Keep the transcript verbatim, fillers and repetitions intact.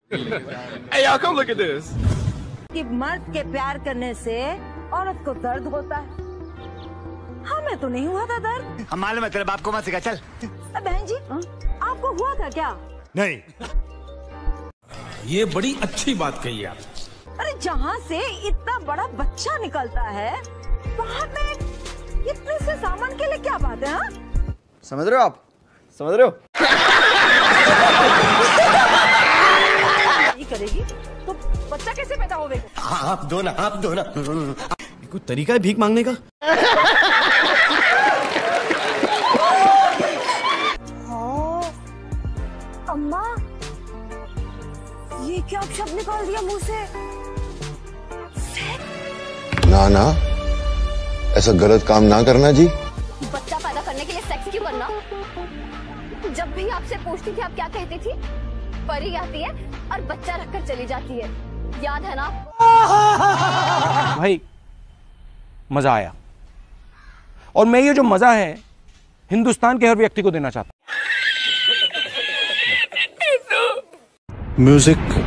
Hey y'all, come look at this. कि मर्द के प्यार करने से औरत को दर्द होता है। हमें तो नहीं हुआ था दर्द। हम मालूम है, तेरे बाप को मत सिखा। चल बहन जी, आपको हुआ था क्या? नहीं। ये बड़ी अच्छी बात कही आप। अरे जहाँ से इतना बड़ा बच्चा निकलता है, बाहर में इतने से सामान के लिए क्या बात है? हा? समझ रहे हो आप? समझ रहे हो? नहीं करेगी तो बच्चा कैसे पैदा होगा? आप दो ना, आप दो ना। कोई तरीका है भीख मांगने का? हाँ, अम्मा, ये क्या शब्द निकाल दिया मुंह से? ना ना, ऐसा गलत काम ना करना जी। बच्चा पैदा करने के लिए सेक्स क्यों करना? जब भी आपसे पूछती थी आप क्या कहती थी? परी आती है और बच्चा रखकर चली जाती है, याद है ना? भाई मजा आया, और मैं ये जो मजा है हिंदुस्तान के हर व्यक्ति को देना चाहता हूं। म्यूजिक